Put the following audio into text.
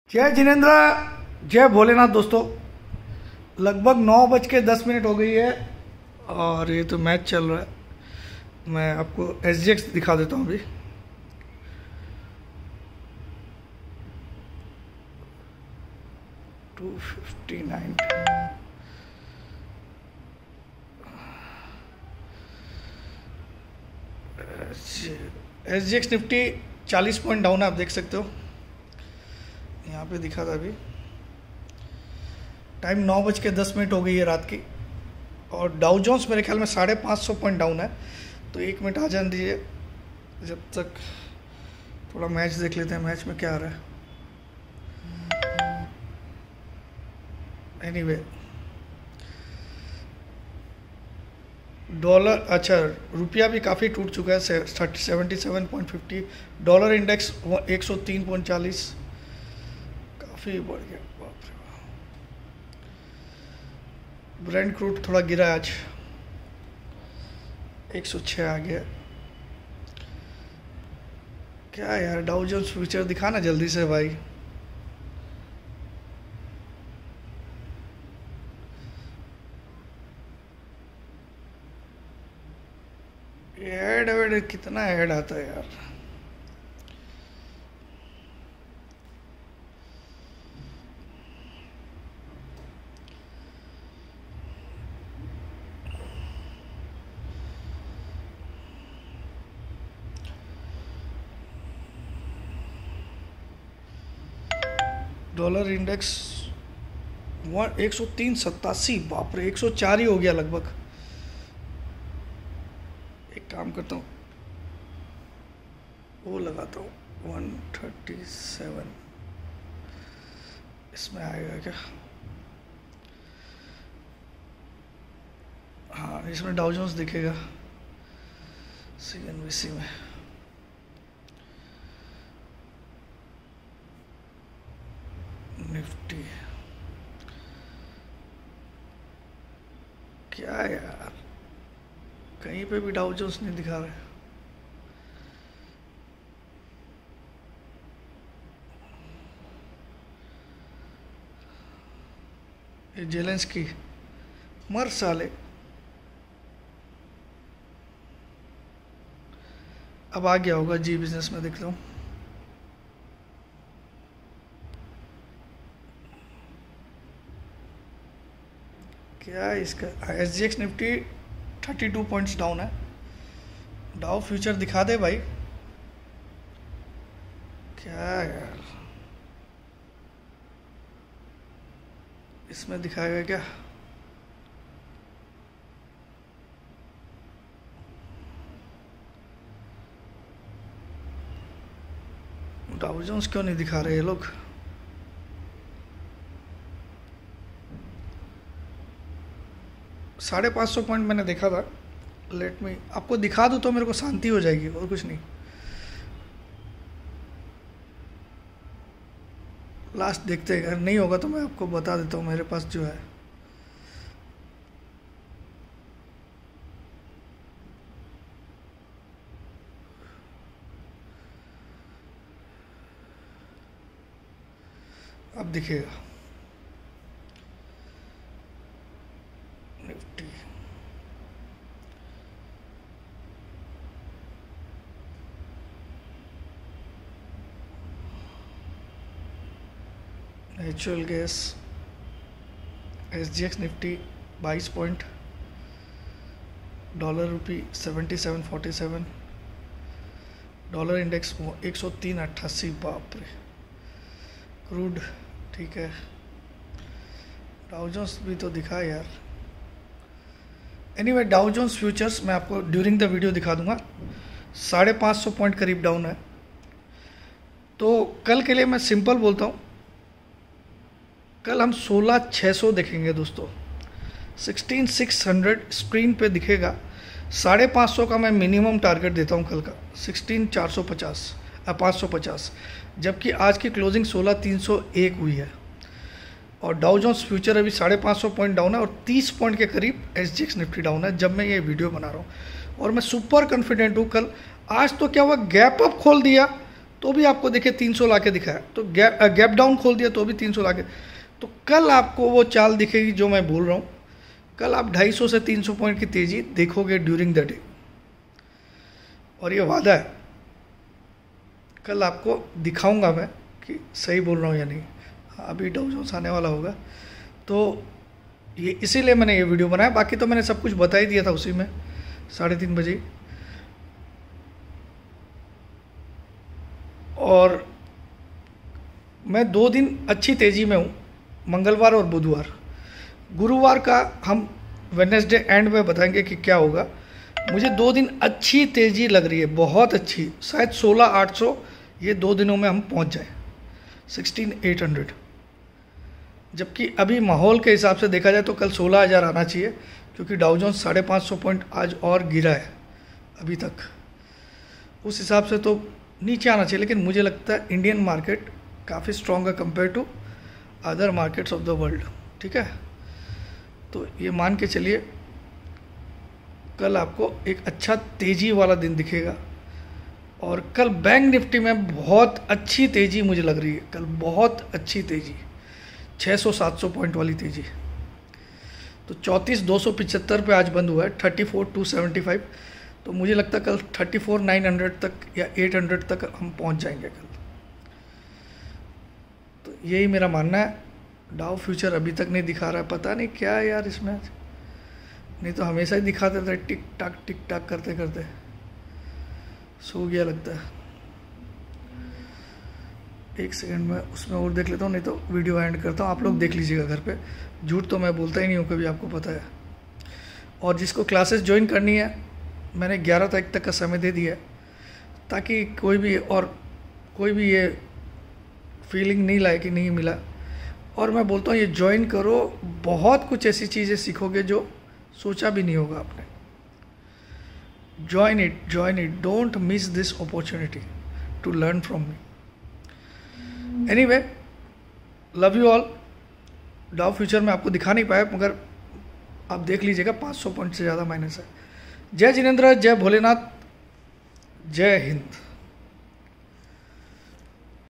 जय जिनेन्द्र, जय भोलेनाथ। दोस्तों, लगभग 9:10 हो गई है और ये तो मैच चल रहा है। मैं आपको SGX दिखा देता हूँ अभी। SGX निफ्टी 40 पॉइंट डाउन है, आप देख सकते हो। यहाँ पे दिखा था अभी। टाइम 9:10 हो गई है रात की। और डाउ जोन्स मेरे ख्याल में 550 पॉइंट डाउन है। तो 1 मिनट आ जाने दीजिए, जब तक थोड़ा मैच देख लेते हैं। मैच में क्या आ रहा है। एनीवे, डॉलर, अच्छा, रुपया भी काफ़ी टूट चुका है। 77.50। डॉलर इंडेक्स 103.40, काफ़ी बढ़ गया। बाप रे बाप। ब्रेंट क्रूड थोड़ा गिरा आज, 106 आ गया। क्या यार, डाउ जोन्स फ्यूचर दिखाना जल्दी से भाई। ऐड कितना ऐड आता है यार। Dollar index 103.87। बाप रे, 104 ही हो गया लगभग। एक काम करता हूँ, वो लगाता हूँ 137। इसमें आएगा क्या? हाँ, इसमें डाउ जोन्स दिखेगा CNBC में। निफ्टी क्या यार, कहीं पे भी डाउ जोन्स नहीं दिखा रहे। ये जेलेंस्की मर साले। अब आ गया होगा जी बिजनेस में, देख लो। क्या इसका SGX निफ्टी 32 पॉइंट्स डाउन है। डाउ फ्यूचर दिखा दे भाई। क्या यार, इसमें दिखाएगा क्या? डाउ जोन्स क्यों नहीं दिखा रहे ये लोग? $550 पॉइंट मैंने देखा था। लेट मी आपको दिखा दूँ तो मेरे को शांति हो जाएगी, और कुछ नहीं। लास्ट देखते हैं, अगर नहीं होगा तो मैं आपको बता देता हूँ मेरे पास जो है। अब दिखेगा Nifty. Natural gas SGX Nifty 22 point. Dollar rupee 77.47। Dollar index 103.88। बाप रे। क्रूड ठीक है। डाउ जोन्स भी तो दिखा यार। एनीवे, डाउ जोन्स फ्यूचर्स मैं आपको ड्यूरिंग द वीडियो दिखा दूंगा। 550 पॉइंट करीब डाउन है। तो कल के लिए मैं सिंपल बोलता हूँ, कल हम 16,600 देखेंगे दोस्तों। 16,600 स्क्रीन पे दिखेगा। 550 का मैं मिनिमम टारगेट देता हूँ कल का। 16,450 550। जबकि आज की क्लोजिंग 16,301 हुई है। और डाउ जोन्स फ्यूचर अभी 550 पॉइंट डाउन है और 30 पॉइंट के करीब SGX निफ्टी डाउन है जब मैं ये वीडियो बना रहा हूँ। और मैं सुपर कॉन्फिडेंट हूँ कल। आज तो क्या हुआ, गैप अप खोल दिया तो भी आपको देखिए 300 ला के दिखाया, तो गैप डाउन खोल दिया तो भी 300 ला के। तो कल आपको वो चाल दिखेगी जो मैं बोल रहा हूँ। कल आप 250 से 300 पॉइंट की तेज़ी देखोगे ड्यूरिंग द डे, और ये वादा है, कल आपको दिखाऊंगा मैं कि सही बोल रहा हूँ या नहीं। अभी डाउ जोन्स आने वाला होगा, तो ये इसीलिए मैंने ये वीडियो बनाया। बाकी तो मैंने सब कुछ बता ही दिया था उसी में 3:30 बजे। और मैं 2 दिन अच्छी तेज़ी में हूँ, मंगलवार और बुधवार। गुरुवार का हम वेडनेसडे एंड में बताएंगे कि क्या होगा। मुझे 2 दिन अच्छी तेज़ी लग रही है, बहुत अच्छी। शायद 16,800 ये 2 दिनों में हम पहुँच जाएँ 16,800। जबकि अभी माहौल के हिसाब से देखा जाए तो कल 16,000 आना चाहिए, क्योंकि डाउ जोन्स 550 पॉइंट आज और गिरा है अभी तक। उस हिसाब से तो नीचे आना चाहिए, लेकिन मुझे लगता है इंडियन मार्केट काफ़ी स्ट्रॉन्ग है compare to other markets of the world. ठीक है, तो ये मान के चलिए कल आपको एक अच्छा तेज़ी वाला दिन दिखेगा। और कल बैंक निफ्टी में बहुत अच्छी तेज़ी मुझे लग रही है, कल बहुत अच्छी तेज़ी, 600-700 पॉइंट वाली तेज़ी। तो 34,275 पे आज बंद हुआ है, 34,275। तो मुझे लगता है कल 34,900 तक या 800 तक हम पहुंच जाएंगे कल। तो यही मेरा मानना है। डाउ फ्यूचर अभी तक नहीं दिखा रहा है, पता नहीं क्या है यार इसमें, नहीं तो हमेशा ही दिखाते थे टिक टाक करते करते सो गया लगता है। 1 सेकंड में उसमें और देख लेता हूँ, नहीं तो वीडियो एंड करता हूँ। आप लोग देख लीजिएगा घर पे, झूठ तो मैं बोलता ही नहीं हूँ कभी, आपको पता है। और जिसको क्लासेस ज्वाइन करनी है, मैंने 11 तारीख तक का समय दे दिया है, ताकि कोई भी ये फीलिंग नहीं लाए कि नहीं मिला। और मैं बोलता हूँ ये ज्वाइन करो, बहुत कुछ ऐसी चीज़ें सीखोगे जो सोचा भी नहीं होगा आपने। Join it, don't miss this opportunity to learn from me. Anyway, love you all. डाउ फ्यूचर में आपको दिखा नहीं पाया, मगर आप देख लीजिएगा 500 पॉइंट से ज़्यादा माइनस है। जय जिनेंद्र, जय भोलेनाथ, जय हिंद।